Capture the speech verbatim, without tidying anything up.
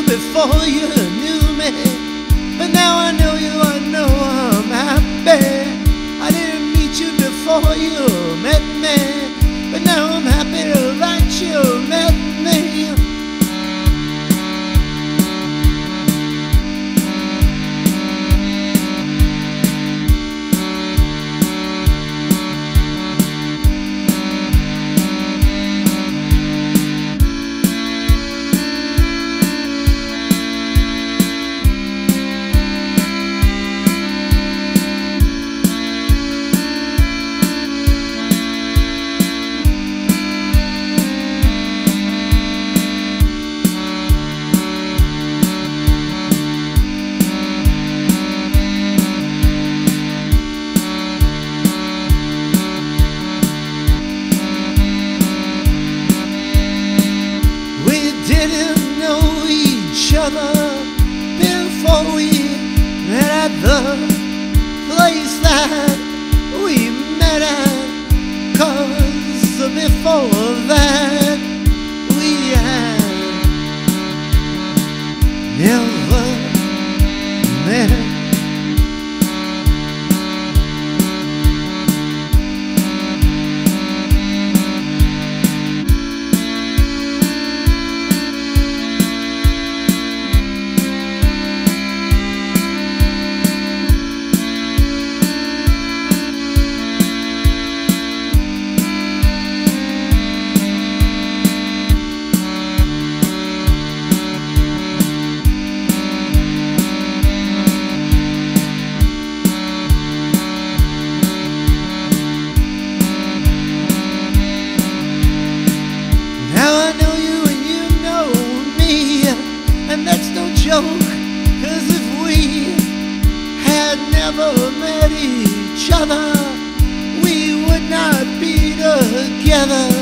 before you knew me, but now I know you, I know I'm happy. I didn't meet you before you met me, but now I'm happy that you met me. Didn't know each other before we met at the place that we met at, 'cause before that we had never met. That's no joke, 'cause if we had never met each other, we would not be together.